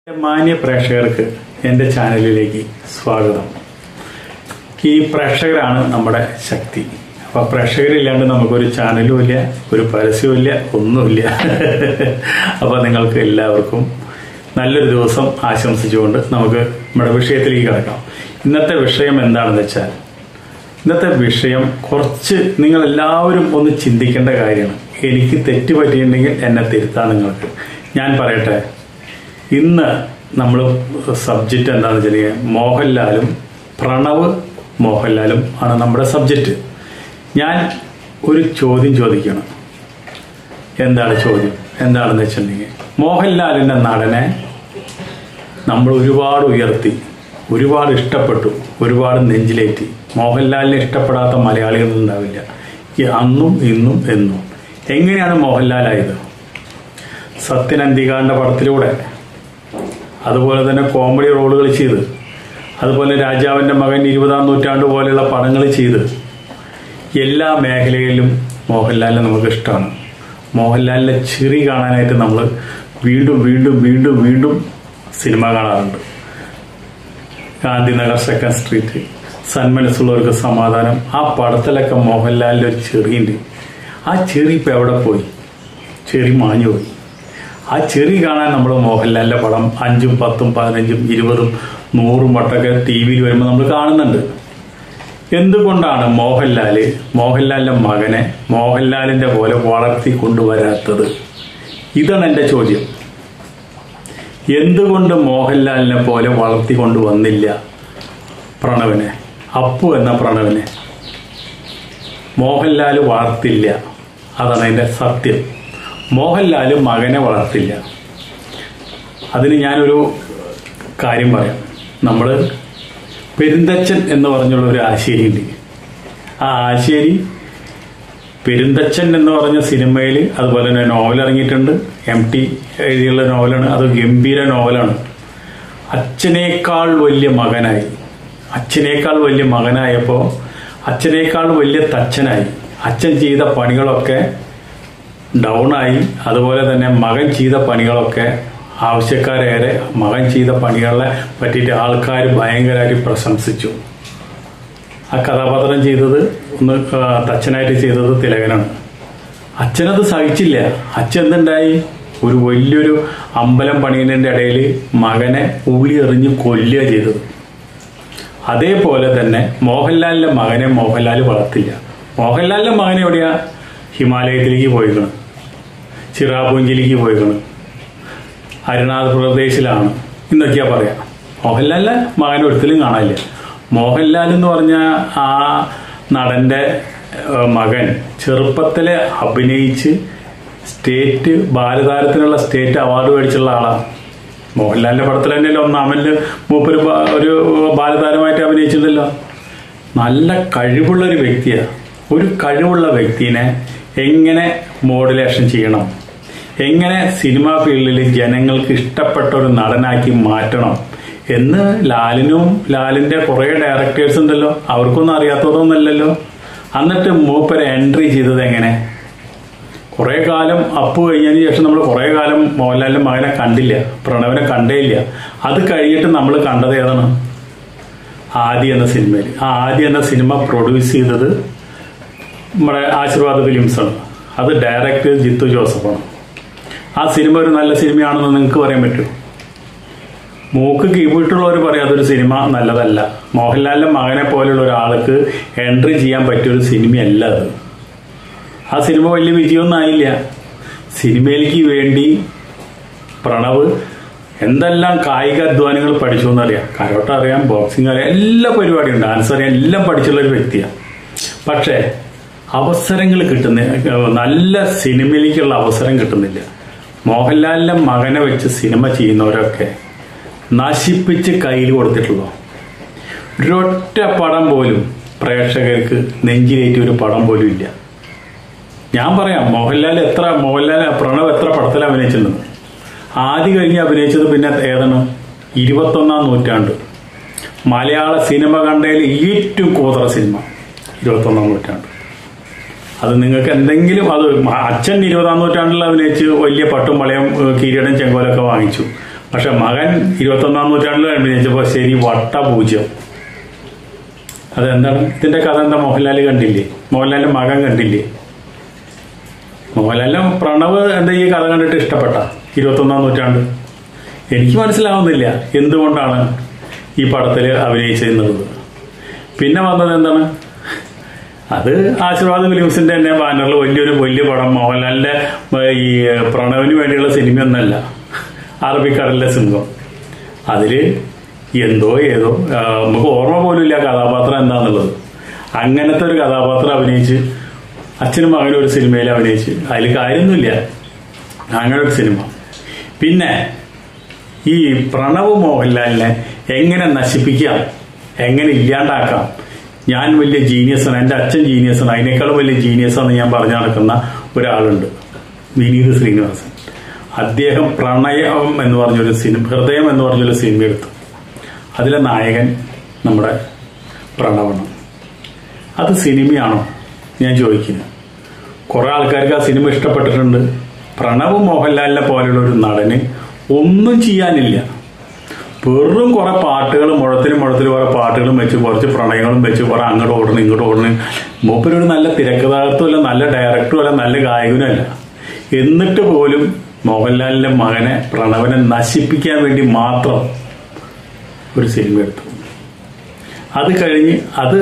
മാന്യ പ്രേക്ഷകർക്ക് എൻ്റെ ചാനലിലേക്ക് സ്വാഗതം. ഈ പ്രേക്ഷകരാണ് നമ്മുടെ ശക്തി. അപ്പോൾ പ്രേക്ഷകരില്ലാണ്ട് നമുക്കൊരു ചാനലും ഇല്ല, ഒരു പരസ്യവും ഇല്ല, ഒന്നുമില്ല. അപ്പോൾ നിങ്ങൾക്ക് എല്ലാവർക്കും നല്ലൊരു ദിവസം ആശംസിച്ചുകൊണ്ട് നമുക്ക് നമ്മുടെ വിഷയത്തിലേക്ക് കിടക്കാം. ഇന്നത്തെ വിഷയം എന്താണെന്ന് വെച്ചാൽ, ഇന്നത്തെ വിഷയം കുറച്ച് നിങ്ങളെല്ലാവരും ഒന്ന് ചിന്തിക്കേണ്ട കാര്യമാണ്. എനിക്ക് തെറ്റ് പറ്റിയിട്ടുണ്ടെങ്കിൽ എന്നെ തിരുത്താൻ നിങ്ങൾക്ക്. ഞാൻ പറയട്ടെ, ഇന്ന് നമ്മൾ സബ്ജക്റ്റ് എന്താണെന്ന് വെച്ചാൽ മോഹൻലാലും പ്രണവ് മോഹൻലാലും ആണ് നമ്മുടെ സബ്ജക്റ്റ്. ഞാൻ ഒരു ചോദ്യം ചോദിക്കണം. എന്താണ് ചോദ്യം? എന്താണെന്ന് വെച്ചിട്ടുണ്ടെങ്കിൽ, മോഹൻലാലിൻ്റെ നടനെ നമ്മൾ ഒരുപാട് ഉയർത്തി, ഒരുപാട് ഇഷ്ടപ്പെട്ടു, ഒരുപാട് നെഞ്ചിലേറ്റി. മോഹൻലാലിനെ ഇഷ്ടപ്പെടാത്ത മലയാളികളൊന്നും ഉണ്ടാവില്ല, അന്നും ഇന്നും എന്നും. എങ്ങനെയാണ് മോഹൻലാലായത്? സത്യനന്ദികാന്റെ പടത്തിലൂടെ, അതുപോലെ തന്നെ കോമഡി റോളുകൾ ചെയ്ത്, അതുപോലെ രാജാവിൻ്റെ മകൻ, 20-ാം നൂറ്റാണ്ട് പോലെയുള്ള പടങ്ങൾ ചെയ്ത്, എല്ലാ മേഖലയിലും മോഹൻലാലിനെ നമുക്ക് ഇഷ്ടമാണ്. മോഹൻലാലിൻ്റെ ചിരി കാണാനായിട്ട് നമ്മൾ വീണ്ടും വീണ്ടും വീണ്ടും വീണ്ടും സിനിമ കാണാറുണ്ട്. ഗാന്ധിനഗർ, സെക്കൻഡ് സ്ട്രീറ്റ്, സന്മനസ്സുള്ളവർക്ക് സമാധാനം, ആ പടത്തിലൊക്കെ മോഹൻലാലിൻ്റെ ഒരു ചിറിയുണ്ട്. ആ ചിറി ഇപ്പം എവിടെ പോയി? ചിറി മാഞ്ഞു പോയി. ആ ചിറി കാണാൻ നമ്മൾ മോഹൻലാലിൻ്റെ പടം 5, 10, 15, 20, 100 വട്ടമൊക്കെ ടി വിയിൽ വരുമ്പോൾ നമ്മൾ കാണുന്നുണ്ട്. എന്തുകൊണ്ടാണ് മോഹൻലാലിൻ്റെ മകനെ മോഹൻലാലിൻ്റെ പോലെ വളർത്തി കൊണ്ടുവരാത്തത്? ഇതാണ് എൻ്റെ ചോദ്യം. എന്തുകൊണ്ട് മോഹൻലാലിനെ പോലെ വളർത്തി കൊണ്ടുവന്നില്ല പ്രണവിനെ? അപ്പു എന്ന പ്രണവിനെ മോഹൻലാൽ വളർത്തില്ല. അതാണ് അതിൻ്റെ സത്യം. മോഹൻലാൽ മകനെ വളർത്തില്ല. അതിന് ഞാനൊരു കാര്യം പറയാം. നമ്മൾ പെരുന്തച്ചൻ എന്ന് പറഞ്ഞുള്ള ഒരു ആശേരി ഉണ്ട്. ആ ആശേരി പെരുന്തച്ചൻ എന്ന് പറഞ്ഞ സിനിമയിൽ, അതുപോലെ തന്നെ നോവൽ ഇറങ്ങിയിട്ടുണ്ട്. MT എഴുതിയുള്ള നോവലാണ്. അത് ഗംഭീര നോവലാണ്. അച്ഛനേക്കാൾ വലിയ മകനായി. അച്ഛനേക്കാൾ വലിയ മകനായപ്പോൾ അച്ഛനേക്കാൾ വലിയ തച്ചനായി. അച്ഛൻ ചെയ്ത പണികളൊക്കെ ഡൗണായി. അതുപോലെ തന്നെ മകൻ ചെയ്ത പണികളൊക്കെ ആവശ്യക്കാരേറെ മകൻ ചെയ്ത പണികളെ പറ്റിയിട്ട് ആൾക്കാർ ഭയങ്കരമായിട്ട് പ്രശംസിച്ചു. ആ കഥാപാത്രം ചെയ്തത് തച്ചനായിട്ട് ചെയ്തത് തിലകനാണ്. അച്ഛനത് സഹിച്ചില്ല. അച്ഛൻ എന്തുണ്ടായി? ഒരു വലിയൊരു അമ്പലം പണിയുന്നതിൻ്റെ ഇടയിൽ മകനെ ഉള്ളി എറിഞ്ഞ് കൊല്ലുക ചെയ്തത്. അതേപോലെ തന്നെ മോഹൻലാലിൻ്റെ മകനെ മോഹൻലാൽ വളർത്തില്ല. മോഹൻലാലിൻ്റെ മകൻ എവിടെയാ? ഹിമാലയത്തിലേക്ക് പോയിക്കണം, ചിറാപുഞ്ചിലേക്ക് പോയിക്കണം, അരുണാചൽ പ്രദേശിലാണ് എന്നൊക്കെയാ പറയാം. മോഹൻലാലിൻ്റെ മകൻ ഒരിക്കലും കാണാനില്ല. മോഹൻലാൽ എന്ന് പറഞ്ഞ ആ നടന്റെ മകൻ ചെറുപ്പത്തിലെ അഭിനയിച്ച് സ്റ്റേറ്റ് ബാലതാരത്തിനുള്ള സ്റ്റേറ്റ് അവാർഡ് മേടിച്ചുള്ള ആളാണ്. മോഹൻലാലിന്റെ പടത്തിൽ തന്നെയല്ലോ ഒന്നാമല് മൂപ്പര് ഒരു ബാലതാരമായിട്ട് അഭിനയിച്ചിട്ടുണ്ടല്ലോ. നല്ല കഴിവുള്ളൊരു വ്യക്തിയാണ്. ഒരു കഴിവുള്ള വ്യക്തിനെ എങ്ങനെ മോഡുലേഷൻ ചെയ്യണം, എങ്ങനെ സിനിമാ ഫീൽഡിൽ ജനങ്ങൾക്ക് ഇഷ്ടപ്പെട്ട ഒരു നടനാക്കി മാറ്റണം എന്ന് ലാലിന്റെ കുറേ ഡയറക്ടേഴ്സ് ഉണ്ടല്ലോ, അവർക്കൊന്നും അറിയാത്തതൊന്നുമല്ലല്ലോ. എന്നിട്ട് മൂപ്പരെ എൻട്രി ചെയ്തത് എങ്ങനെ? കുറേ കാലം അപ്പു കഴിഞ്ഞതിന് ശേഷം നമ്മൾ കുറേ കാലം മോഹൻലാലിന്റെ മകനെ കണ്ടില്ല, പ്രണവിനെ കണ്ടേയില്ല. അത് കഴിഞ്ഞിട്ട് നമ്മൾ കണ്ടത് ഏതാണ്? ആദി എന്ന സിനിമയിൽ. ആ ആദി എന്ന സിനിമ പ്രൊഡ്യൂസ് ചെയ്തത് നമ്മുടെ ആശീർവാദ് ഫിലിംസാണ്. അത് ഡയറക്ടർ ജിത്തു ജോസഫാണ്. ആ സിനിമ ഒരു നല്ല സിനിമയാണെന്ന് നിങ്ങൾക്ക് പറയാൻ പറ്റുമോ? മൂക്ക് കീഴ്പോയിട്ടുള്ളവർ പറയാം അതൊരു സിനിമ നല്ലതല്ല. മോഹൻലാലിന്റെ മകനെ പോലെയുള്ള ഒരാൾക്ക് എൻട്രി ചെയ്യാൻ പറ്റിയൊരു സിനിമയല്ല അത്. ആ സിനിമ വലിയ വിജയമൊന്നും ആയില്ല. സിനിമയിലേക്ക് വേണ്ടി പ്രണവ് എന്തെല്ലാം കായിക അധ്വാനങ്ങൾ പഠിച്ചു എന്നറിയാം. കരോട്ട അറിയാം, ബോക്സിംഗ് അറിയാം, എല്ലാ പരിപാടിയും, ഡാൻസ് അറിയാം, എല്ലാം പഠിച്ചുള്ള ഒരു വ്യക്തിയാണ്. പക്ഷേ അവസരങ്ങൾ കിട്ടുന്നില്ല, നല്ല സിനിമയിലേക്കുള്ള അവസരം കിട്ടുന്നില്ല. മോഹൻലാലിന്റെ മകനെ വെച്ച് സിനിമ ചെയ്യുന്നവരൊക്കെ നശിപ്പിച്ച് കയ്യിൽ കൊടുത്തിട്ടുള്ളൂ. ഒരൊറ്റ പടം പോലും പ്രേക്ഷകർക്ക് നെഞ്ചിലേറ്റി ഒരു പടം പോലും ഇല്ല. ഞാൻ പറയാം, പ്രണവ് എത്ര പടത്തിൽ അഭിനയിച്ചിട്ടുണ്ട്? ആദ്യം കഴിഞ്ഞ് അഭിനയിച്ചത് പിന്നെ ഏതാണ്? 21-ാം നൂറ്റാണ്ട് മലയാള സിനിമ കണ്ടതിൽ ഏറ്റവും കൂതറ സിനിമ 21-ാം നൂറ്റാണ്ട്. അത് നിങ്ങൾക്ക് എന്തെങ്കിലും അത് അച്ഛൻ 20-ാം നൂറ്റാണ്ടിൽ അഭിനയിച്ച് വലിയ പട്ടും വളയും കിരീടം ചെങ്കോലൊക്കെ വാങ്ങിച്ചു. പക്ഷെ മകൻ 21-ാം നൂറ്റാണ്ടിൽ അഭിനയിച്ചപ്പോൾ ശരി വട്ട പൂജ്യം. അതെന്താണ് ഇതിന്റെ കഥ? എന്താ? മോഹൻലാൽ കണ്ടില്ലേ? മോഹൻലാലിന്റെ മകൻ കണ്ടില്ലേ? മോഹൻലാലിന്റെ പ്രണവ് എന്താ ഈ കഥ കണ്ടിട്ട് ഇഷ്ടപ്പെട്ട 21-ാം നൂറ്റാണ്ട്? എനിക്ക് മനസ്സിലാവുന്നില്ല എന്തുകൊണ്ടാണ് ഈ പടത്തിൽ അഭിനയിച്ചിരുന്നത്. പിന്നെ വന്നത് എന്താണ്? അത് ആശീർവാദ് ഫിലിംസിന്റെ തന്നെ ബാനറിൽ വലിയ പടം. മോഹൻലാലിന്റെ ഈ പ്രണവിന് വേണ്ടിയുള്ള സിനിമയൊന്നല്ല, അറബിക്കടലിലെ സിംഹം. അതില് ഏതോ നമുക്ക് ഓർമ്മ പോലും ഇല്ല കഥാപാത്രം എന്താന്നുള്ളത്. അങ്ങനത്തെ ഒരു കഥാപാത്രം അഭിനയിച്ച് അച്ഛനും മകനും ഒരു സിനിമയിൽ അഭിനയിച്ച് അതിൽ കാര്യമൊന്നുമില്ല. അങ്ങനെ ഒരു സിനിമ. പിന്നെ ഈ പ്രണവ് മോഹൻലാലിനെ എങ്ങനെ നശിപ്പിക്കാം, എങ്ങനെ ഇല്ലാണ്ടാക്കാം? ഞാൻ വലിയ ജീനിയസാണ്, എൻ്റെ അച്ഛൻ ജീനിയസാണ്, അതിനേക്കാളും വലിയ ജീനിയസാണെന്ന് ഞാൻ പറഞ്ഞു നടക്കുന്ന ഒരാളുണ്ട്, വിനീത് ശ്രീനിവാസൻ. അദ്ദേഹം പ്രണയം എന്ന് പറഞ്ഞൊരു സിനിമ, ഹൃദയം എന്ന് പറഞ്ഞൊരു സിനിമ എടുത്തു. അതിലെ നായകൻ നമ്മുടെ പ്രണവാണ്. അത് സിനിമയാണോ ഞാൻ ചോദിക്കുന്നത്. കുറെ ആൾക്കാർക്ക് ആ സിനിമ ഇഷ്ടപ്പെട്ടിട്ടുണ്ട്. പ്രണവ് മോഹൻലാലിനെ പോലെയുള്ള ഒരു നടന് ഒന്നും ചെയ്യാനില്ല. വെറും കുറെ പാട്ടുകൾ, മുഴത്തിലും കുറെ പാട്ടുകളും വെച്ച്, കുറച്ച് പ്രണയങ്ങളും വെച്ച്, കുറെ അങ്ങോട്ട് ഓടണം ഇങ്ങോട്ട് ഓടണം. മൂപ്പരൊരു നല്ല തിരക്കഥാകൃത്തുമല്ല, നല്ല ഡയറക്ടറുമല്ല, നല്ല ഗായകനുമല്ല. എന്നിട്ട് പോലും മോഹൻലാലിന്റെ മകനെ പ്രണവനെ നശിപ്പിക്കാൻ വേണ്ടി മാത്രം ഒരു സിനിമ എടുത്തു. അത് കഴിഞ്ഞ് അത്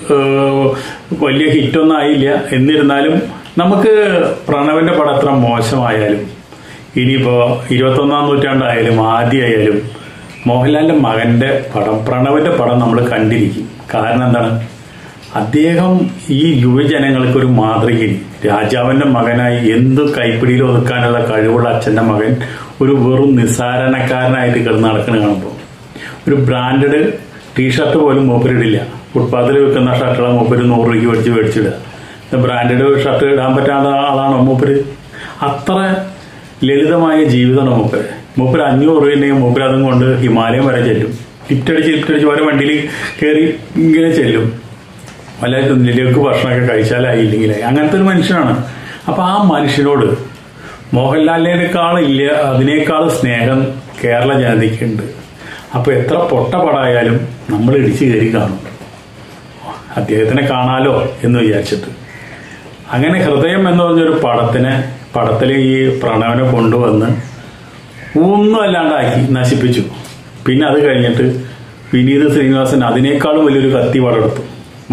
വലിയ ഹിറ്റൊന്നും ആയില്ല. എന്നിരുന്നാലും നമുക്ക് പ്രണവന്റെ പടം എത്ര മോശമായാലും, ഇനിയിപ്പോ 21-ാം നൂറ്റാണ്ടായാലും ആദ്യമായാലും മോഹൻലാലിന്റെ മകന്റെ പടം, പ്രണവന്റെ പടം നമ്മൾ കണ്ടിരിക്കും. കാരണം എന്താണ്? അദ്ദേഹം ഈ യുവജനങ്ങൾക്ക് ഒരു മാതൃകയിൽ, രാജാവിന്റെ മകനായി എന്ത് കൈപ്പിടിയിൽ ഒതുക്കാനുള്ള കഴിവുള്ള അച്ഛന്റെ മകൻ ഒരു വെറും നിസ്സാരണക്കാരനായിട്ട് കിടന്ന് നടക്കുന്ന കാണുമ്പോൾ, ഒരു ബ്രാൻഡഡ് ടീഷർട്ട് പോലും മൂപ്പരിടില്ല. ഫുട്പാത്തിൽ വിൽക്കുന്ന ഷർട്ടുകൾ മൂപ്പര് 100 രൂപയ്ക്ക് മേടിച്ചിടുക. ബ്രാൻഡഡ് ഷർട്ട് ഇടാൻ പറ്റാത്ത ആളാണോ മൂപ്പര്? അത്ര ലളിതമായ ജീവിതമാണ് മൂപ്പര്. 500 രൂപയുണ്ടെങ്കിൽ മൂപ്പര് അതും കൊണ്ട് ഹിമാലയം വരെ ചെല്ലും. ലിഫ്റ്റ് അടിച്ച് ഓരോ വണ്ടിയിൽ കയറി ഇങ്ങനെ ചെല്ലും. വല്ല ലേക്ക് ഭക്ഷണമൊക്കെ കഴിച്ചാലായില്ലെങ്കിലായി. അങ്ങനത്തെ ഒരു മനുഷ്യനാണ്. അപ്പൊ ആ മനുഷ്യനോട് മോഹൻലാലിനേക്കാൾ ഇല്ല, അതിനേക്കാൾ സ്നേഹം കേരള ജനതയ്ക്കുണ്ട്. അപ്പൊ എത്ര പൊട്ട പടായാലും നമ്മൾ ഇടിച്ചു കയറി കാണും, അദ്ദേഹത്തിനെ കാണാലോ എന്ന് വിചാരിച്ചിട്ട്. അങ്ങനെ ഹൃദയം എന്ന് പറഞ്ഞൊരു പടത്തിൽ ഈ പ്രണവനെ കൊണ്ടുവന്ന് ഒന്നും അല്ലാണ്ടാക്കി നശിപ്പിച്ചു. പിന്നെ അത് കഴിഞ്ഞിട്ട് വിനീത് ശ്രീനിവാസൻ അതിനേക്കാളും വലിയൊരു കത്തി പടെടുത്തു.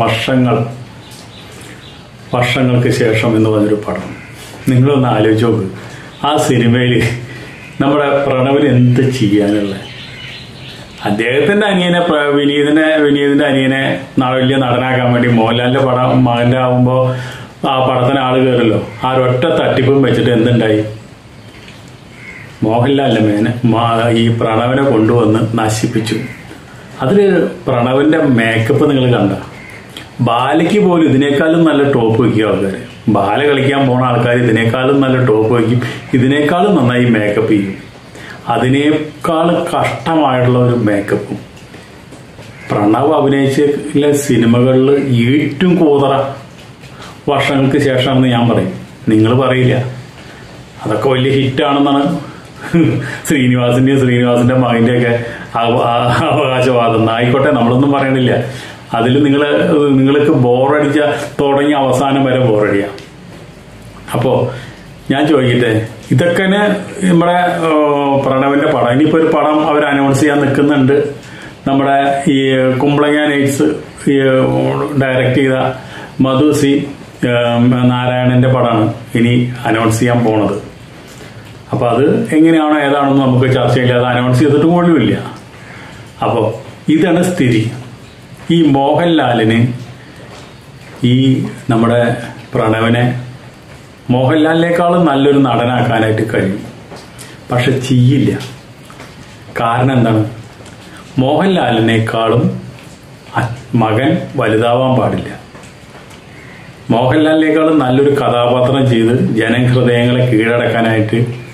വർഷങ്ങൾക്ക് ശേഷം എന്ന് പറഞ്ഞൊരു പടം. നിങ്ങളൊന്ന് ആലോചിച്ച് നോക്ക്. ആ സിനിമയിൽ നമ്മുടെ പ്രണവിന് എന്ത് ചെയ്യാനുള്ള? അദ്ദേഹത്തിന്റെ അനിയനെ, വിനീതിന്റെ അനിയനെ വലിയ നടനാക്കാൻ വേണ്ടി മോഹൻലാലിന്റെ പടം മകന്റെ ആവുമ്പോ ആ പടത്തിന് ആള് കയറല്ലോ. ആ ഒരൊറ്റ തട്ടിപ്പും വെച്ചിട്ട് എന്തുണ്ടായി? മോഹൻലാലിന്റെ മേനെ ഈ പ്രണവനെ കൊണ്ടുവന്ന് നശിപ്പിച്ചു. അതില് പ്രണവിന്റെ മേക്കപ്പ് നിങ്ങൾ കണ്ട? ബാലയ്ക്ക് പോലും ഇതിനേക്കാളും നല്ല ടോപ്പ് വയ്ക്കുക ആൾക്കാർ. ബാല കളിക്കാൻ പോണ ആൾക്കാർ ഇതിനേക്കാളും നല്ല ടോപ്പ് വയ്ക്കും, ഇതിനേക്കാളും നന്നായി മേക്കപ്പ് ചെയ്യും. അതിനേക്കാൾ കഷ്ടമായിട്ടുള്ള ഒരു മേക്കപ്പും. പ്രണവ് അഭിനയിച്ച സിനിമകളിൽ ഏറ്റവും കൂതറ വർഷങ്ങൾക്ക് ശേഷമാണെന്ന് ഞാൻ പറയും. നിങ്ങൾ പറയില്ല. അതൊക്കെ വലിയ ഹിറ്റാണെന്നാണ് ശ്രീനിവാസിന്റെ മകന്റെയൊക്കെ അവകാശവാദം. ആയിക്കോട്ടെ, നമ്മളൊന്നും പറയണില്ല. അതിൽ നിങ്ങൾക്ക് ബോറടിച്ച തുടങ്ങി അവസാനം വരെ ബോറടിയ. അപ്പോ ഞാൻ ചോദിക്കട്ടെ, ഇതൊക്കെ നമ്മുടെ പ്രണവിന്റെ പടം. ഇനിയിപ്പോ ഒരു പടം അവർ അനൗൺസ് ചെയ്യാൻ നിൽക്കുന്നുണ്ട്. നമ്മുടെ ഈ കുമ്പളങ്ങ നൈറ്റ്സ് ഡയറക്ട് ചെയ്ത മധു സി നാരായണന്റെ പടമാണ് ഇനി അനൗൺസ് ചെയ്യാൻ പോണത്. അപ്പൊ അത് എങ്ങനെയാണോ ഏതാണെന്ന് നമുക്ക് ചർച്ചയില്ല. അത് അനൗൺസ് ചെയ്തിട്ട് പോലുമില്ല. അപ്പോ ഇതാണ് സ്ഥിതി. ഈ മോഹൻലാലിന് ഈ നമ്മുടെ പ്രണവിനെ മോഹൻലാലിനേക്കാളും നല്ലൊരു നടനാക്കാനായിട്ട് കഴിയും. പക്ഷെ ചെയ്യില്ല. കാരണം എന്താണ്? മോഹൻലാലിനേക്കാളും മകൻ വലുതാവാൻ പാടില്ല. മോഹൻലാലിനേക്കാളും നല്ലൊരു കഥാപാത്രം ചെയ്ത് ജനഹൃദയങ്ങളെ കീഴടക്കാനായിട്ട്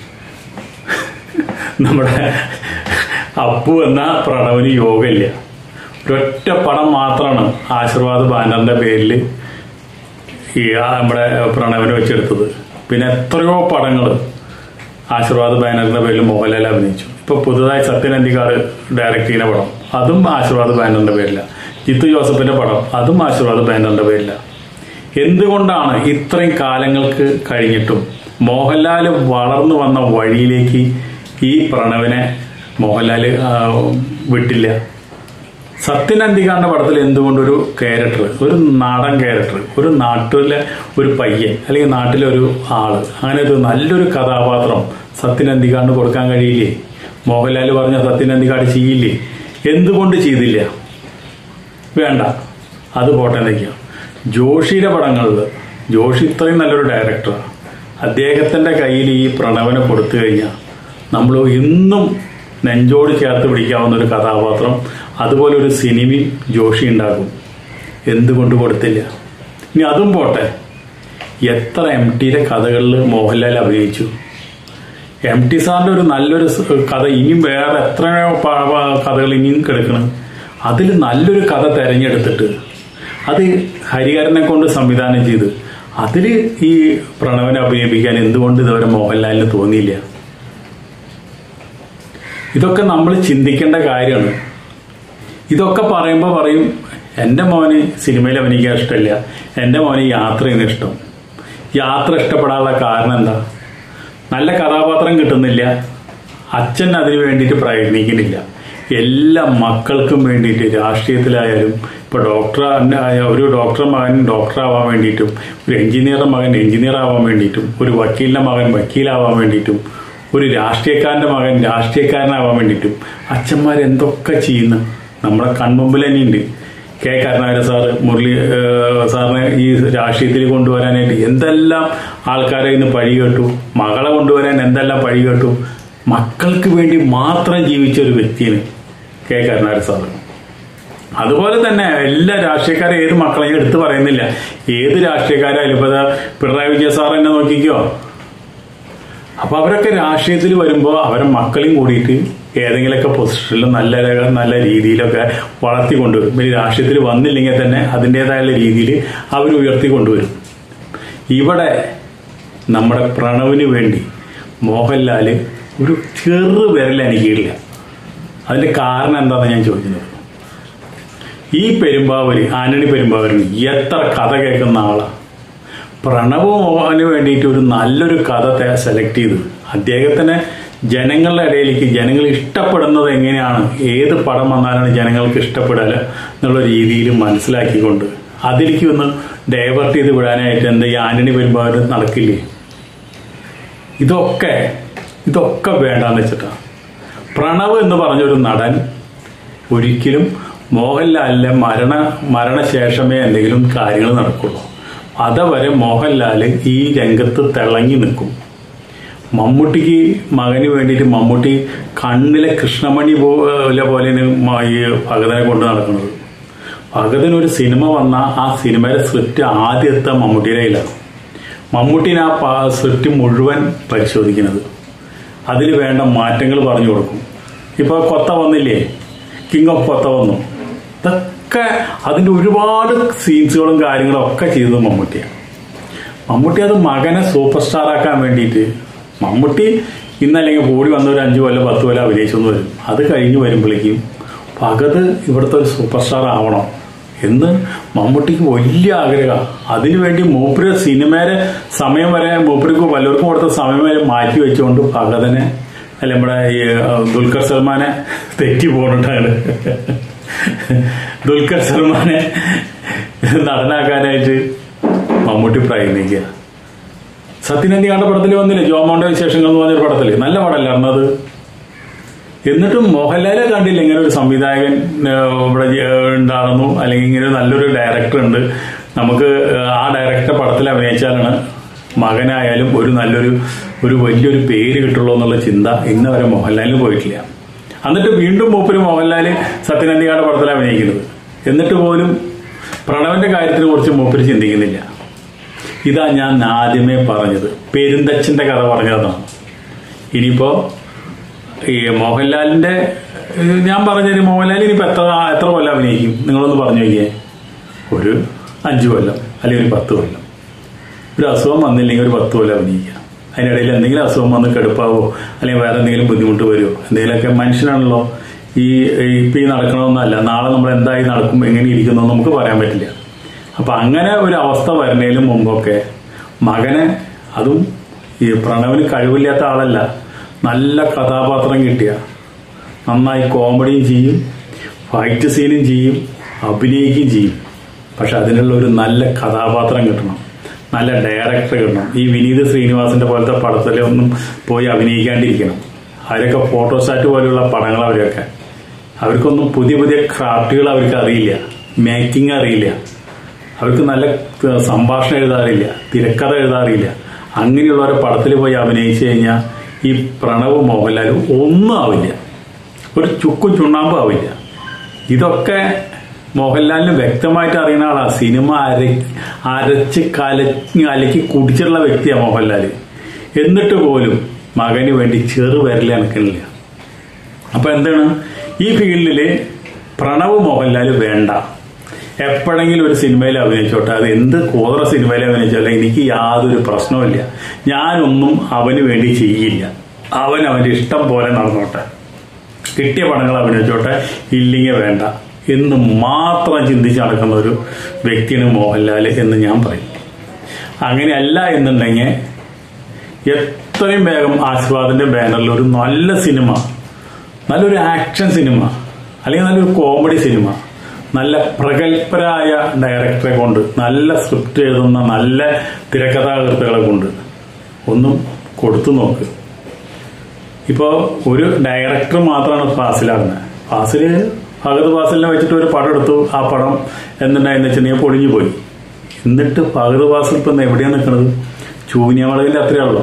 നമ്മുടെ അപ്പു എന്ന പ്രണവിന് യോഗമില്ല. ഒരൊറ്റ പടം മാത്രമാണ് ആശീർവാദ് ബാനറിന്റെ പേരിൽ ഈ നമ്മുടെ പ്രണവിനെ വെച്ചെടുത്തത്. പിന്നെ എത്രയോ പടങ്ങൾ ആശീർവാദ് ബാനറിന്റെ പേരിൽ മോഹൻലാൽ അഭിനയിച്ചു. ഇപ്പൊ പുതുതായി സത്യൻ അന്തിക്കാട് ഡയറക്ട് ചെയ്യുന്ന പടം അതും ആശീർവാദ് ബാനറിന്റെ പേരില. ജിത്തു ജോസഫിന്റെ പടം അതും ആശീർവാദ് ബാനറിന്റെ പേരില. എന്തുകൊണ്ടാണ് ഇത്രയും കാലങ്ങൾക്ക് കഴിഞ്ഞിട്ടും മോഹൻലാൽ വളർന്നു വന്ന വഴിയിലേക്ക് ഈ പ്രണവിനെ മോഹൻലാൽ വിട്ടില്ല? സത്യൻ അന്തിക്കാടിന്റെ പടത്തിൽ എന്തുകൊണ്ടൊരു ക്യാരക്ടർ, ഒരു നാടൻ ക്യാരക്ടർ, ഒരു നാട്ടിലെ ഒരു പയ്യൻ അല്ലെങ്കിൽ നാട്ടിലെ ഒരു ആള്, അങ്ങനെ ഒരു നല്ലൊരു കഥാപാത്രം സത്യൻ അന്തിക്കാടിന് കൊടുക്കാൻ കഴിയില്ലേ? മോഹൻലാൽ പറഞ്ഞ സത്യൻ അന്തിക്കാട് ചെയ്യില്ലേ? എന്തുകൊണ്ട് ചെയ്തില്ല? വേണ്ട, അത് പോട്ടെ എന്നൊക്കെയാണ്. ജോഷിയുടെ പടങ്ങളിൽ ജോഷി ഇത്രയും നല്ലൊരു ഡയറക്ടറാണ്. അദ്ദേഹത്തിന്റെ കയ്യിൽ ഈ പ്രണവനെ കൊടുത്തു കഴിഞ്ഞാൽ നമ്മൾ ഇന്നും നെഞ്ചോട് ചേർത്ത് പിടിക്കാവുന്ന ഒരു കഥാപാത്രം, അതുപോലെ ഒരു സിനിമയും ജോഷി ഉണ്ടാകും. എന്തുകൊണ്ട് കൊടുത്തില്ല? ഇനി അതും പോട്ടെ, എത്ര MTയുടെ കഥകളിൽ മോഹൻലാൽ അഭിനയിച്ചു. MT സാറിന്റെ ഒരു നല്ലൊരു കഥ ഇനിയും വേറെ എത്രയോ കഥകൾ ഇനിയും കിടക്കണം. അതിൽ നല്ലൊരു കഥ തെരഞ്ഞെടുത്തിട്ട് അത് ഹരിഹരനെ കൊണ്ട് സംവിധാനം ചെയ്ത് അതിൽ ഈ പ്രണവനെ അഭിനയിപ്പിക്കാൻ എന്തുകൊണ്ട് ഇതുവരെ മോഹൻലാലിന് തോന്നിയില്ല? ഇതൊക്കെ നമ്മൾ ചിന്തിക്കേണ്ട കാര്യമാണ്. ഇതൊക്കെ പറയുമ്പോൾ പറയും എൻ്റെ മോന് സിനിമയിൽ അഭിനയിക്കാൻ ഇഷ്ടമില്ല, എൻ്റെ മോന് യാത്ര ചെയ്യുന്ന ഇഷ്ടം. യാത്ര ഇഷ്ടപ്പെടാനുള്ള കാരണം എന്താ? നല്ല കഥാപാത്രം കിട്ടുന്നില്ല, അച്ഛൻ അതിന് വേണ്ടിയിട്ട് പ്രയത്നിക്കുന്നില്ല. എല്ലാ മക്കൾക്കും വേണ്ടിയിട്ട് രാഷ്ട്രീയത്തിലായാലും ഇപ്പോൾ ഒരു ഡോക്ടർ മകൻ ഡോക്ടറാവാൻ വേണ്ടിയിട്ടും, ഒരു എഞ്ചിനീയറുടെ മകൻ എഞ്ചിനീയർ ആവാൻ വേണ്ടിയിട്ടും, ഒരു വക്കീലിന്റെ മകൻ വക്കീലാവാൻ വേണ്ടിയിട്ടും, ഒരു രാഷ്ട്രീയക്കാരന്റെ മകൻ രാഷ്ട്രീയക്കാരനാവാൻ വേണ്ടിയിട്ടും അച്ഛന്മാർ എന്തൊക്കെ ചെയ്യുന്നു നമ്മുടെ കൺമുമ്പിൽ തന്നെയുണ്ട്. കെ കരുണാകരൻ സാറ്, മുരളി സാറിനെ ഈ രാഷ്ട്രീയത്തിൽ കൊണ്ടുവരാനായിട്ട് എന്തെല്ലാം ആൾക്കാരെ ഇന്ന് പഴി കേട്ടു. മകളെ കൊണ്ടുവരാൻ എന്തെല്ലാം പഴി കേട്ടു. മക്കൾക്ക് വേണ്ടി മാത്രം ജീവിച്ച ഒരു വ്യക്തിയാണ് കെ കരുണാകരൻ സാറ്. അതുപോലെ തന്നെ എല്ലാ രാഷ്ട്രീയക്കാരും ഏത് മക്കളെയും എടുത്തു പറയുന്നില്ല. ഏത് രാഷ്ട്രീയക്കാരായാലും ഇപ്പൊ പിണറായി വിജയൻ സാർ എന്നെ നോക്കിക്കോ. അപ്പൊ അവരൊക്കെ രാഷ്ട്രീയത്തിൽ വരുമ്പോൾ അവരെ മക്കളെയും കൂടിയിട്ട് ഏതെങ്കിലുമൊക്കെ പൊസിഷനിൽ നല്ല രീതിയിലൊക്കെ വളർത്തിക്കൊണ്ടുവരും. ഇനി രാഷ്ട്രീയത്തിൽ വന്നില്ലെങ്കിൽ തന്നെ അതിൻ്റെതായ രീതിയിൽ അവർ ഉയർത്തിക്കൊണ്ടുവരും. ഇവിടെ നമ്മുടെ പ്രണവിന് വേണ്ടി മോഹൻലാൽ ഒരു ചെറു വിരൽ അനക്കിയില്ല. അതിന്റെ കാരണം എന്താണെന്ന് ഞാൻ ചോദിക്കുന്നത്. ഈ പെരുമ്പാവൂര്, ആന്റണി പെരുമ്പാവൂരിന് എത്ര കഥ കേൾക്കുന്ന ആളാ. പ്രണവ് മോഹന് വേണ്ടിയിട്ട് ഒരു നല്ലൊരു കഥ സെലക്ട് ചെയ്ത് അദ്ദേഹത്തിന് ജനങ്ങളുടെ ഇടയിലേക്ക് ജനങ്ങൾ ഇഷ്ടപ്പെടുന്നത് എങ്ങനെയാണ്, ഏത് പടം വന്നാലാണ് ജനങ്ങൾക്ക് ഇഷ്ടപ്പെടാൻ എന്നുള്ള രീതിയിൽ മനസ്സിലാക്കിക്കൊണ്ട് അതിലേക്ക് ഒന്ന് ഡൈവേർട്ട് ചെയ്ത് വിടാനായിട്ട് എന്താ ഈ ആന്റണി പെരുമ്പാവൂർ നടക്കില്ലേ? ഇതൊക്കെ വേണ്ടാന്ന് വെച്ചിട്ടാണ്. പ്രണവ് എന്ന് പറഞ്ഞൊരു നടൻ ഒരിക്കലും മോഹൻലാലിന്റെ മരണശേഷമേ എന്തെങ്കിലും കാര്യങ്ങൾ നടക്കുള്ളൂ. അതുവരെ മോഹൻലാൽ ഈ രംഗത്ത് തിളങ്ങി നിൽക്കും. മമ്മൂട്ടിക്ക് മകന് വേണ്ടിയിട്ട് മമ്മൂട്ടി കണ്ണിലെ കൃഷ്ണമണി പോലെയാണ് ഈ ഭഗതനെ കൊണ്ട് നടക്കുന്നത്. ഭഗതനൊരു സിനിമ വന്ന ആ സിനിമയുടെ സ്ക്രിപ്റ്റ് ആദ്യത്തെ മമ്മൂട്ടിയുടെ കയ്യിലാണ്. മമ്മൂട്ടിന് ആ സ്ക്രിപ്റ്റ് മുഴുവൻ പരിശോധിക്കുന്നത്, അതിൽ വേണ്ട മാറ്റങ്ങൾ പറഞ്ഞു കൊടുക്കും. ഇപ്പൊ കൊത്ത വന്നില്ലേ, കിങ് ഓഫ് കൊത്ത വന്നു, ഇതൊക്കെ അതിന്റെ ഒരുപാട് സീൻസുകളും കാര്യങ്ങളും ഒക്കെ ചെയ്തത് മമ്മൂട്ടിയാണ്. മമ്മൂട്ടി അത് മകനെ സൂപ്പർ സ്റ്റാർ ആക്കാൻ വേണ്ടിയിട്ട് മമ്മൂട്ടി ഇന്നല്ലെങ്കിൽ കൂടി വന്ന ഒരു 5 കൊല്ലം 10 കൊല്ലം അഭിനയിച്ചെന്ന് വരും. അത് കഴിഞ്ഞ് വരുമ്പോഴേക്കും ഭഗത് ഇവിടുത്തെ ഒരു സൂപ്പർ സ്റ്റാർ ആവണം എന്ന് മമ്മൂട്ടിക്ക് വലിയ ആഗ്രഹമാണ്. അതിനുവേണ്ടി മൂപ്പര് സിനിമയുടെ സമയം വരെ മൂപ്പർക്ക് വല്ലവർക്കും കൊടുത്ത സമയം വരെ മാറ്റി വെച്ചുകൊണ്ട് ഭഗതനെ അല്ല നമ്മുടെ ഈ ദുൽഖർ സൽമാനെ തെറ്റി പോകണ്ടാണ്. ദുൽഖർ സൽമാനെ നടനാക്കാനായിട്ട് മമ്മൂട്ടി പ്രയത്നിക്കുക. സത്യനന്ദിക്കാരുടെ പടത്തിൽ വന്നില്ലേ ജോമോന്റെ വിശേഷങ്ങൾ എന്ന് പറഞ്ഞൊരു പടത്തില്, നല്ല പടമല്ലായിരുന്നു അത്. എന്നിട്ടും മോഹൻലാലെ കണ്ടില്ല ഇങ്ങനെ ഒരു സംവിധായകൻ ഇവിടെ ഉണ്ടാകുന്നു, അല്ലെങ്കിൽ ഇങ്ങനെ നല്ലൊരു ഡയറക്ടർ ഉണ്ട്, നമുക്ക് ആ ഡയറക്ടർ പടത്തിൽ അഭിനയിച്ചാലാണ് മകനായാലും ഒരു വലിയൊരു പേര് കിട്ടുള്ളൂ എന്നുള്ള ചിന്ത ഇന്ന് വരെ മോഹൻലാലിന് പോയിട്ടില്ല. എന്നിട്ട് വീണ്ടും മൂപ്പര് മോഹൻലാല് സത്യനന്ദിക്കാരുടെ പടത്തിൽ അഭിനയിക്കുന്നത്. എന്നിട്ട് പോലും പ്രണവന്റെ കാര്യത്തിനെ കുറിച്ച് മൂപ്പര് ചിന്തിക്കുന്നില്ല. ഇതാ ഞാൻ ആദ്യമേ പറഞ്ഞത്, പെരുന്തച്ഛന്റെ കഥ പറഞ്ഞതാണ്. ഇനിയിപ്പോ ഈ മോഹൻലാലിന്റെ ഞാൻ പറഞ്ഞത് മോഹൻലാൽ ഇനിയിപ്പോ എത്ര കൊല്ലം അഭിനയിക്കും നിങ്ങളൊന്ന് പറഞ്ഞു നോക്കിയേ. ഒരു 5 കൊല്ലം അല്ലെങ്കിൽ ഒരു 10 കൊല്ലം. ഒരു അസുഖം വന്നില്ലെങ്കിൽ ഒരു 10 കൊല്ലം അഭിനയിക്കാം, അതിനിടയിൽ എന്തെങ്കിലും അസുഖം വന്ന് കെടുപ്പാവോ അല്ലെങ്കിൽ വേറെ എന്തെങ്കിലും ബുദ്ധിമുട്ട് വരുമോ, എന്തെങ്കിലുമൊക്കെ. മനുഷ്യനാണല്ലോ, ഇപ്പം ഈ നടക്കണമെന്നല്ല, നാളെ നമ്മൾ എന്തായി നടക്കും, എങ്ങനെ ഇരിക്കുന്നു നമുക്ക് പറയാൻ പറ്റില്ല. അപ്പം അങ്ങനെ ഒരു അവസ്ഥ വരുന്നതിന് മുമ്പൊക്കെ മകനെ, അതും ഈ പ്രണവിന് കഴിവില്ലാത്ത ആളല്ല, നല്ല കഥാപാത്രം കിട്ടിയ, നന്നായി കോമഡിയും ചെയ്യും, ഫൈറ്റ് സീനും ചെയ്യും, അഭിനയിക്കുകയും ചെയ്യും. പക്ഷെ അതിനുള്ള ഒരു നല്ല കഥാപാത്രം കിട്ടണം, നല്ല ഡയറക്ടർ കിട്ടണം. ഈ വിനീത് ശ്രീനിവാസിന്റെ പോലത്തെ പടത്തിലൊന്നും പോയി അഭിനയിക്കാണ്ടിരിക്കണം. അവരൊക്കെ ഫോട്ടോസ്റ്റാറ്റ് പോലെയുള്ള പടങ്ങൾ, അവർക്കൊന്നും പുതിയ പുതിയ ക്രാഫ്റ്റുകൾ അവർക്ക് അറിയില്ല, മേക്കിംഗ് അറിയില്ല, അവർക്ക് നല്ല സംഭാഷണം എഴുതാറില്ല, തിരക്കഥ എഴുതാറില്ല. അങ്ങനെയുള്ളവരെ പടത്തിൽ പോയി അഭിനയിച്ചു കഴിഞ്ഞാൽ ഈ പ്രണവ് മോഹൻലാലും ഒന്നും ആവില്ല, ഒരു ചുക്കും ചുണ്ണാമ്പും ആവില്ല. ഇതൊക്കെ മോഹൻലാലിന് വ്യക്തമായിട്ട് അറിയുന്ന ആളാണ്. സിനിമ അരച്ച് കലക്കി കുടിച്ചിട്ടുള്ള വ്യക്തിയാണ് മോഹൻലാൽ. എന്നിട്ട് പോലും മകന് വേണ്ടി ചെറുവിരൽ അനക്കുന്നില്ല. അപ്പൊ എന്താണ്, ഈ ഫീൽഡില് പ്രണവ് മോഹൻലാൽ വേണ്ട. എപ്പോഴെങ്കിലും ഒരു സിനിമയിൽ അഭിനയിച്ചോട്ടെ, അത് എന്ത് കോതറ സിനിമയിൽ അഭിനയിച്ചാലും എനിക്ക് യാതൊരു പ്രശ്നവുമില്ല. ഞാനൊന്നും അവന് വേണ്ടി ചെയ്യില്ല. അവന്റെ ഇഷ്ടം പോലെ നടന്നോട്ടെ, കിട്ടിയ പടങ്ങൾ അഭിനയിച്ചോട്ടെ, ഇല്ലെങ്കിൽ വേണ്ട എന്ന് മാത്രം ചിന്തിച്ച് നടക്കുന്ന ഒരു വ്യക്തിയാണ് മോഹൻലാൽ എന്ന് ഞാൻ പറയും. അങ്ങനെയല്ല എന്നുണ്ടെങ്കിൽ എത്രയും വേഗം ആശീർവാദിന്റെ ബാനറിൽ ഒരു നല്ല സിനിമ, നല്ലൊരു ആക്ഷൻ സിനിമ, അല്ലെങ്കിൽ നല്ലൊരു കോമഡി സിനിമ, നല്ല പ്രഗത്ഭരായ ഡയറക്ടറെ കൊണ്ട്, നല്ല സ്ക്രിപ്റ്റ് എഴുതുന്ന നല്ല തിരക്കഥാകൃത്തുക്കളെ കൊണ്ട് ഒന്നും കൊടുത്തു നോക്ക്. ഇപ്പോൾ ഒരു ഡയറക്ടർ മാത്രമാണ് ഫാസിലാകുന്നത്. ഫഹദ് ഫാസിലിനെ വെച്ചിട്ട് ഒരു പടം എടുത്തു. ആ പടം എന്തുണ്ടായെന്ന് വെച്ചിട്ടുണ്ടെങ്കിൽ പൊളിഞ്ഞു പോയി. എന്നിട്ട് ഫഹദ് ഫാസിൽ ഇപ്പം എവിടെയാണ് നിൽക്കുന്നത്? ചൂന്യമളവിന്റെ അത്രയുള്ളൂ.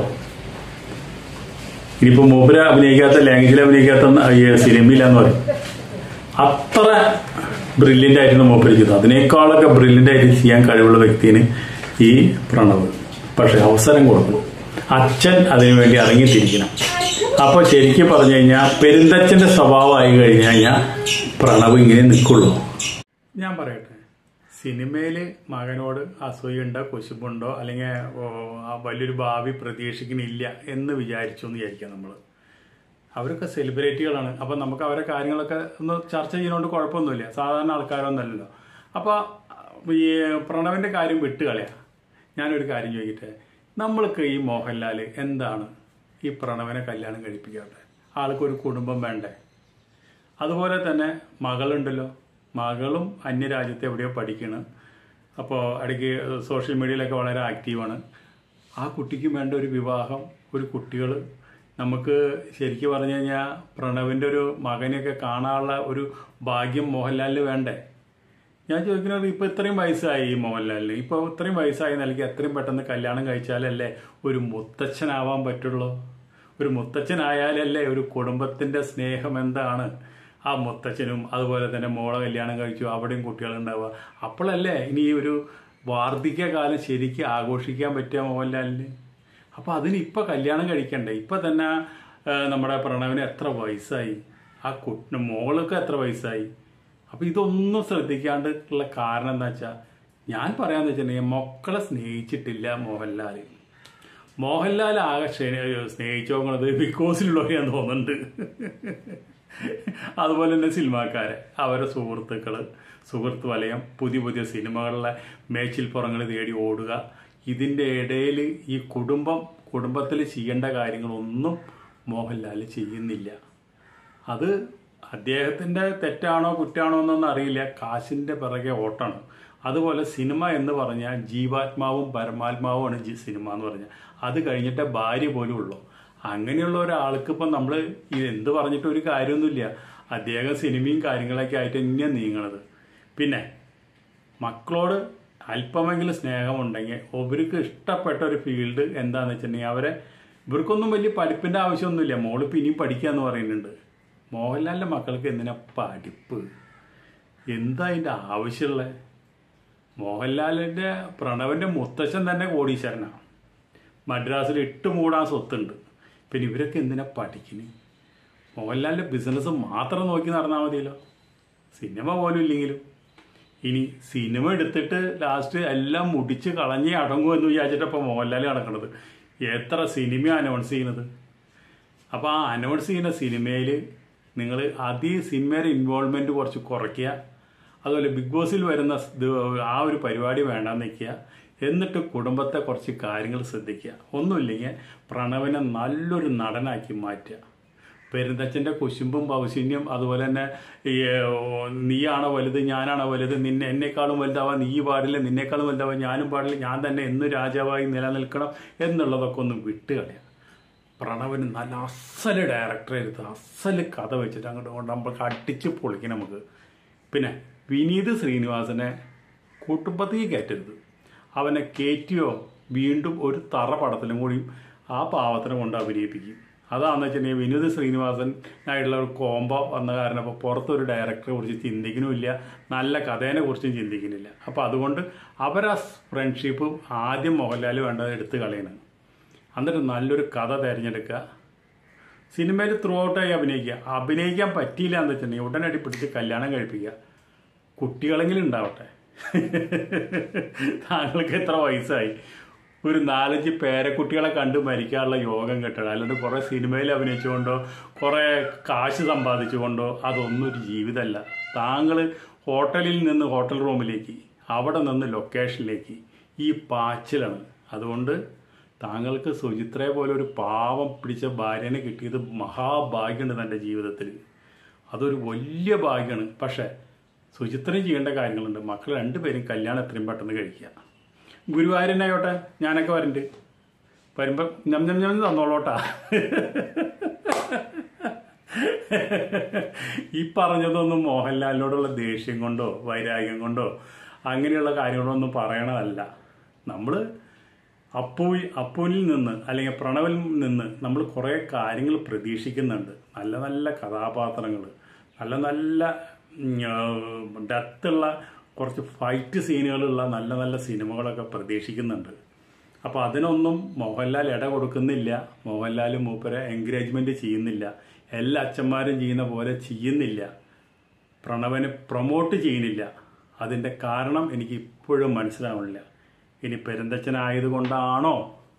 ഇനിയിപ്പോൾ മൂപ്പര് അഭിനയിക്കാത്ത, ലാംഗ്വേജിൽ അഭിനയിക്കാത്ത സിനിമയില്ലെന്ന് പറയും. അത്ര ബ്രില്യൻ്റ് ആയിട്ടാണ് മൂപ്പര് ചെയ്തത്. അതിനേക്കാളൊക്കെ ബ്രില്യൻ്റ് ആയിട്ട് ചെയ്യാൻ കഴിവുള്ള വ്യക്തിന് ഈ പ്രണവ്. പക്ഷെ അവസരം കൊടുക്കണം, അച്ഛൻ അതിനുവേണ്ടി ഇറങ്ങിത്തിരിക്കണം. അപ്പൊ ശരിക്കും പറഞ്ഞു കഴിഞ്ഞാൽ പെരുന്തച്ഛന്റെ സ്വഭാവമായി കഴിഞ്ഞു കഴിഞ്ഞാൽ പ്രണവ് ഇങ്ങനെ നിൽക്കുള്ളൂ. ഞാൻ പറയട്ടെ, സിനിമയില് മകനോട് അസൂയുണ്ടോ, കുശുമ്പുണ്ടോ, അല്ലെങ്കിൽ വലിയൊരു ഭാവി പ്രതീക്ഷിക്കുന്നില്ല എന്ന് വിചാരിക്കാം നമ്മൾ. അവരൊക്കെ സെലിബ്രിറ്റികളാണ്. അപ്പം നമുക്ക് അവരെ കാര്യങ്ങളൊക്കെ ഒന്ന് ചർച്ച ചെയ്യുന്നതുകൊണ്ട് കുഴപ്പമൊന്നുമില്ല, സാധാരണ ആൾക്കാരൊന്നുമല്ലല്ലോ. അപ്പോൾ ഈ പ്രണവിൻ്റെ കാര്യം വിട്ടുകളയാം. ഞാനൊരു കാര്യം ചോദിക്കട്ടെ, നമ്മൾക്ക് ഈ മോഹൻലാൽ എന്താണ് ഈ പ്രണവിനെ കല്യാണം കഴിപ്പിക്കാതെ? ആൾക്കൊരു കുടുംബം വേണ്ടേ? അതുപോലെ തന്നെ മകളുണ്ടല്ലോ, മകളും അന്യരാജ്യത്ത് എവിടെയോ പഠിക്കണം. അപ്പോൾ ഇടയ്ക്ക് സോഷ്യൽ മീഡിയയിലൊക്കെ വളരെ ആക്റ്റീവാണ്. ആ കുട്ടിക്കും വേണ്ട ഒരു വിവാഹം, ഒരു കുട്ടികൾ. നമുക്ക് ശരിക്കും പറഞ്ഞു കഴിഞ്ഞാൽ പ്രണവിൻ്റെ ഒരു മകനെയൊക്കെ കാണാനുള്ള ഒരു ഭാഗ്യം മോഹൻലാലിന് വേണ്ടേ? ഞാൻ ചോദിക്കുന്നത്, ഇപ്പോൾ ഇത്രയും വയസ്സായി ഈ മോഹൻലാലിന്, ഇപ്പോൾ ഇത്രയും വയസ്സായി നൽകി എത്രയും പെട്ടെന്ന് കല്യാണം കഴിച്ചാലല്ലേ ഒരു മുത്തച്ഛനാവാൻ പറ്റുള്ളൂ? ഒരു മുത്തച്ഛനായാലല്ലേ ഒരു കുടുംബത്തിൻ്റെ സ്നേഹം എന്താണ്, ആ മുത്തച്ഛനും അതുപോലെ തന്നെ മോളെ കല്യാണം കഴിച്ചു അവിടെയും കുട്ടികളുണ്ടാവുക. അപ്പോഴല്ലേ ഇനി ഒരു വാർദ്ധക്യകാലം ശരിക്കും ആഘോഷിക്കാൻ പറ്റുക മോഹൻലാലിന്. അപ്പോൾ അതിന് ഇപ്പോൾ കല്യാണം കഴിക്കണ്ടേ? ഇപ്പം തന്നെ നമ്മുടെ പ്രണവിന് എത്ര വയസ്സായി, ആ മോൾക്ക് എത്ര വയസ്സായി. അപ്പോൾ ഇതൊന്നും ശ്രദ്ധിക്കാണ്ട് ഉള്ള കാരണം എന്താ വെച്ചാൽ, ഞാൻ പറയാന്ന് വെച്ചിട്ടുണ്ടെങ്കിൽ മക്കളെ സ്നേഹിച്ചിട്ടില്ല മോഹൻലാൽ. മോഹൻലാൽ ആകെ സ്നേഹിച്ചോങ്ങണത് ബിക്കോസിലുള്ളവരെയാന്ന് തോന്നുന്നുണ്ട്. അതുപോലെ തന്നെ സിനിമാക്കാരെ, അവരെ സുഹൃത്ത് വലയം, പുതിയ പുതിയ സിനിമകളിലെ മേച്ചിൽപ്പുറങ്ങൾ തേടി ഓടുക. ഇതിൻ്റെ ഇടയിൽ ഈ കുടുംബത്തിൽ ചെയ്യേണ്ട കാര്യങ്ങളൊന്നും മോഹൻലാൽ ചെയ്യുന്നില്ല. അത് അദ്ദേഹത്തിൻ്റെ തെറ്റാണോ കുറ്റാണോ എന്നൊന്നും അറിയില്ല, കാശിൻ്റെ പിറകെ ഓട്ടാണ്. അതുപോലെ സിനിമ എന്ന് പറഞ്ഞാൽ ജീവാത്മാവും പരമാത്മാവുമാണ് സിനിമ എന്ന് പറഞ്ഞാൽ. അത് കഴിഞ്ഞിട്ട് ഭാര്യ പോലും ഉള്ളൂ. അങ്ങനെയുള്ള ഒരാൾക്ക് ഇപ്പം നമ്മൾ എന്ത് പറഞ്ഞിട്ട് ഒരു കാര്യമൊന്നുമില്ല. അദ്ദേഹം സിനിമയും കാര്യങ്ങളൊക്കെ ആയിട്ട് തന്നെയാണ് നീങ്ങണത്. പിന്നെ മക്കളോട് അല്പമെങ്കിലും സ്നേഹമുണ്ടെങ്കിൽ അവർക്ക് ഇഷ്ടപ്പെട്ട ഒരു ഫീൽഡ് എന്താണെന്ന് വെച്ചിട്ടുണ്ടെങ്കിൽ ഇവർക്കൊന്നും വലിയ പഠിപ്പിൻ്റെ ആവശ്യമൊന്നുമില്ല. മോളിപ്പോൾ ഇനിയും പഠിക്കുക എന്ന് പറയുന്നുണ്ട്. മോഹൻലാലിൻ്റെ മക്കൾക്ക് എന്തിനാ പഠിപ്പ്? എന്താ അതിൻ്റെ ആവശ്യമുള്ളത്? മോഹൻലാലിൻ്റെ പ്രണവിൻ്റെ മുത്തച്ഛൻ തന്നെ കോടീശ്വരനാണ്, മദ്രാസിൽ 8 മൂടാൻ സ്വത്തുണ്ട്. പിന്നെ ഇവരൊക്കെ എന്തിനാ പഠിക്കുന്നത്? മോഹൻലാലിൻ്റെ ബിസിനസ് മാത്രം നോക്കി നടന്നാൽ മതിയല്ലോ, സിനിമ പോലും ഇല്ലെങ്കിലും. ഇനി സിനിമ എടുത്തിട്ട് ലാസ്റ്റ് എല്ലാം മുടിച്ച് കളഞ്ഞ് അടങ്ങുമെന്ന് വിചാരിച്ചിട്ടപ്പോൾ മോഹൻലാൽ നടക്കുന്നത്. എത്ര സിനിമ അനൗൺസ് ചെയ്യുന്നത്. അപ്പോൾ ആ അനൗൺസ് ചെയ്യുന്ന സിനിമയിൽ നിങ്ങൾ സിനിമയുടെ ഇൻവോൾവ്മെൻറ്റ് കുറച്ച് കുറയ്ക്കുക. അതുപോലെ ബിഗ് ബോസിൽ വരുന്ന ആ ഒരു പരിപാടി വേണ്ടാന്ന് വയ്ക്കുക. എന്നിട്ട് കുടുംബത്തെ കുറച്ച് കാര്യങ്ങൾ ശ്രദ്ധിക്കുക. ഒന്നുമില്ലെങ്കിൽ പ്രണവിനെ നല്ലൊരു നടനാക്കി മാറ്റുക. പെരുന്തച്ഛൻ്റെ കുശുമ്പും പൗശന്യം, അതുപോലെ തന്നെ നീയാണോ വലുത് ഞാനാണോ വലുത്, എന്നെക്കാളും വലുതാവാൻ നീ പാടില്ല, നിന്നേക്കാളും വലുതാവാൻ ഞാനും പാടില്ല, ഞാൻ തന്നെ എന്നും രാജാവായി നിലനിൽക്കണം എന്നുള്ളതൊക്കെ ഒന്ന് വിട്ടുകളയാം. പ്രണവിന് നല്ല അസല് ഡയറക്ടറെ എടുത്ത് അസല് കഥ വെച്ചിട്ട് അങ്ങോട്ട് നമ്മൾക്ക് അടിച്ച് പൊളിക്കണം നമുക്ക്. പിന്നെ വിനീത് ശ്രീനിവാസനെ കുടുംബത്തേക്ക് കയറ്റരുത്. അവനെ കയറ്റിയോ വീണ്ടും ഒരു തറ പടത്തിലും കൂടി ആ പാവത്തിനെ കൊണ്ട് അഭിനയിപ്പിക്കും. അതാണെന്ന് വെച്ചിട്ടുണ്ടെങ്കിൽ വിനീത് ശ്രീനിവാസനായിട്ടുള്ള ഒരു കോംബോ വന്ന കാരണം അപ്പോൾ പുറത്തൊരു ഡയറക്ടറെ കുറിച്ച് ചിന്തിക്കുന്നുമില്ല, നല്ല കഥേനെ കുറിച്ചും ചിന്തിക്കുന്നില്ല. അപ്പോൾ അതുകൊണ്ട് അവരാ ഫ്രണ്ട്ഷിപ്പ് ആദ്യം മോഹൻലാൽ വേണ്ടത് എടുത്ത് കളയണം. എന്നിട്ട് നല്ലൊരു കഥ തിരഞ്ഞെടുക്കുക. സിനിമയിൽ ത്രൂ ഔട്ടായി അഭിനയിക്കാൻ പറ്റിയില്ല എന്ന് വെച്ചിട്ടുണ്ടെങ്കിൽ ഉടനടി പിടിച്ച് കല്യാണം കഴിപ്പിക്കുക. കുട്ടികളെങ്കിലും ഉണ്ടാവട്ടെ. താങ്കൾക്ക് എത്ര വയസ്സായി? ഒരു 4-5 പേരക്കുട്ടികളെ കണ്ട് മരിക്കാനുള്ള യോഗം കിട്ടണം. അല്ലാണ്ട് കുറേ സിനിമയിൽ അഭിനയിച്ചുകൊണ്ടോ കുറേ കാശ് സമ്പാദിച്ചുകൊണ്ടോ അതൊന്നും ഒരു ജീവിതമല്ല. താങ്കൾ ഹോട്ടലിൽ നിന്ന് ഹോട്ടൽ റൂമിലേക്ക്, അവിടെ നിന്ന് ലൊക്കേഷനിലേക്ക് ഈ പാച്ചിലാണ്. അതുകൊണ്ട് താങ്കൾക്ക് സുചിത്രയെ പോലെ ഒരു പാവം പിടിച്ച ഭാര്യനെ കിട്ടിയത് മഹാഭാഗ്യമുണ്ട് തൻ്റെ ജീവിതത്തിൽ. അതൊരു വലിയ ഭാഗ്യമാണ്. പക്ഷേ സുചിത്രയും ചെയ്യേണ്ട കാര്യങ്ങളുണ്ട്. മക്കൾ 2 പേരും കല്യാണം എത്രയും പെട്ടെന്ന് കഴിക്കുക. ഗുരുവായൂരനായോട്ടെ, ഞാനൊക്കെ വരുന്നുണ്ട്. വരുമ്പോൾ ഞം തന്നോളോട്ടാ. ഈ പറഞ്ഞതൊന്നും മോഹൻലാലിനോടുള്ള ദേഷ്യം കൊണ്ടോ വൈരാഗ്യം കൊണ്ടോ അങ്ങനെയുള്ള കാര്യങ്ങളൊന്നും പറയണതല്ല. നമ്മൾ അപ്പുവിൽ നിന്ന് അല്ലെങ്കിൽ പ്രണവിൽ നിന്ന് നമ്മൾ കുറേ കാര്യങ്ങൾ പ്രതീക്ഷിക്കുന്നുണ്ട്. നല്ല നല്ല കഥാപാത്രങ്ങൾ, നല്ല നല്ല ഡെത്തുള്ള കുറച്ച് ഫൈറ്റ് സീനുകളുള്ള നല്ല നല്ല സിനിമകളൊക്കെ പ്രതീക്ഷിക്കുന്നുണ്ട്. അപ്പോൾ അതിനൊന്നും മോഹൻലാൽ ഇട കൊടുക്കുന്നില്ല. മോഹൻലാൽ മൂപ്പരെ എൻകറേജ്മെൻറ്റ് ചെയ്യുന്നില്ല. എല്ലാ അച്ഛന്മാരും ചെയ്യുന്ന പോലെ ചെയ്യുന്നില്ല. പ്രണവനെ പ്രൊമോട്ട് ചെയ്യുന്നില്ല. അതിൻ്റെ കാരണം എനിക്ക് ഇപ്പോഴും മനസ്സിലാവുന്നില്ല. ഇനി പെരുന്തച്ഛനായതുകൊണ്ടാണോ?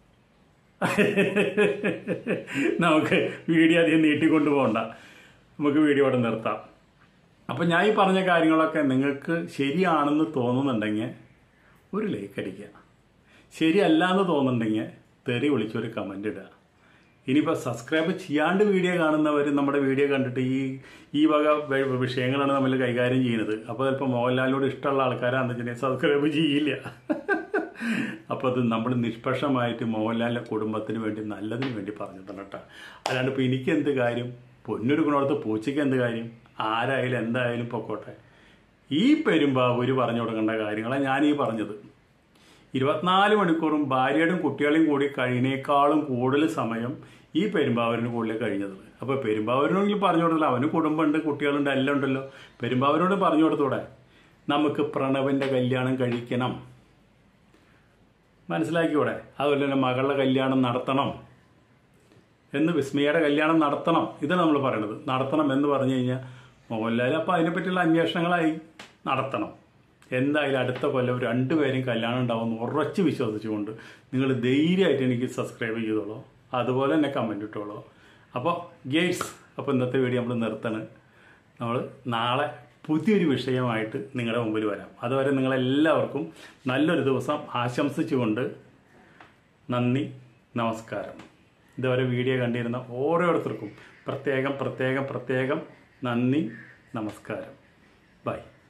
നമുക്ക് വീഡിയോ അധികം നീട്ടിക്കൊണ്ടു പോകണ്ട, നമുക്ക് വീഡിയോ അവിടെ നിർത്താം. അപ്പം ഞാൻ ഈ പറഞ്ഞ കാര്യങ്ങളൊക്കെ നിങ്ങൾക്ക് ശരിയാണെന്ന് തോന്നുന്നുണ്ടെങ്കിൽ ഒരു ലൈക്ക് അടിക്കുക. ശരിയല്ല എന്ന് തോന്നുന്നുണ്ടെങ്കിൽ തെറി വിളിച്ചൊരു കമൻ്റ് ഇടുക. ഇനിയിപ്പോൾ സബ്സ്ക്രൈബ് ചെയ്യാണ്ട് വീഡിയോ കാണുന്നവർ നമ്മുടെ വീഡിയോ കണ്ടിട്ട് ഈ വക വിഷയങ്ങളാണ് നമ്മൾ കൈകാര്യം ചെയ്യുന്നത്. അപ്പോൾ ചിലപ്പോൾ മോഹൻലാലിനോട് ഇഷ്ടമുള്ള ആൾക്കാരാണെന്ന് വെച്ചിട്ടുണ്ടെങ്കിൽ സബ്സ്ക്രൈബ് ചെയ്യില്ല. അപ്പോൾ അത് നമ്മൾ നിഷ്പക്ഷമായിട്ട് മോഹൻലാലിൻ്റെ കുടുംബത്തിന് വേണ്ടി നല്ലതിന് വേണ്ടി പറഞ്ഞിട്ടുണ്ട് കേട്ടോ. അല്ലാണ്ട് ഇപ്പോൾ എനിക്ക് എന്ത് കാര്യം, പൊന്നൊരുക്കണോടത്ത് പൂച്ചയ്ക്ക് എന്ത് കാര്യം? ആരായാലും എന്തായാലും പൊക്കോട്ടെ. ഈ പെരുമ്പാവൂര് പറഞ്ഞു കൊടുക്കേണ്ട കാര്യങ്ങളാണ് ഞാൻ ഈ പറഞ്ഞത്. 24 മണിക്കൂറും ഭാര്യയുടെയും കുട്ടികളെയും കൂടി കഴിയുന്നേക്കാളും കൂടുതൽ സമയം ഈ പെരുമ്പാവൂരിന് കൂടുതൽ കഴിഞ്ഞത്. അപ്പോൾ പെരുമ്പാവൂരിനെങ്കിലും പറഞ്ഞു കൊടുത്തില്ല, അവന് കുടുംബമുണ്ട്, കുട്ടികളുണ്ട്, എല്ലാം ഉണ്ടല്ലോ. പെരുമ്പാവൂരിനോട് പറഞ്ഞു കൊടുത്തൂടെ നമുക്ക് പ്രണവിൻ്റെ കല്യാണം കഴിക്കണം, മനസ്സിലാക്കിയോടെ. അതുപോലെ തന്നെ മകളുടെ കല്യാണം നടത്തണം എന്ന്, വിസ്മയുടെ കല്യാണം നടത്തണം, ഇതാണ് നമ്മൾ പറയണത്. നടത്തണം എന്ന് പറഞ്ഞു കഴിഞ്ഞാൽ മോഹൻലാൽ അപ്പോൾ അതിനെപ്പറ്റിയുള്ള അന്വേഷണങ്ങളായി നടത്തണം. എന്തായാലും അടുത്ത കൊല്ലം 2 പേരും കല്യാണം ഉണ്ടാവുമെന്ന് ഉറച്ച് വിശ്വസിച്ചുകൊണ്ട് നിങ്ങൾ ധൈര്യമായിട്ട് എനിക്ക് സബ്സ്ക്രൈബ് ചെയ്തോളൂ, അതുപോലെ തന്നെ കമൻറ്റ് ഇട്ടോളൂ. അപ്പോൾ ഗേറ്റ്സ്, അപ്പോൾ ഇന്നത്തെ വീഡിയോ നമ്മൾ നിർത്തണ്. നമ്മൾ നാളെ പുതിയൊരു വിഷയമായിട്ട് നിങ്ങളുടെ മുമ്പിൽ വരാം. അതുവരെ നിങ്ങളെല്ലാവർക്കും നല്ലൊരു ദിവസം ആശംസിച്ചുകൊണ്ട് നന്ദി, നമസ്കാരം. ഇതുവരെ വീഡിയോ കണ്ടിരുന്ന ഓരോരുത്തർക്കും പ്രത്യേകം നന്ദി, നമസ്കാരം. ബൈ.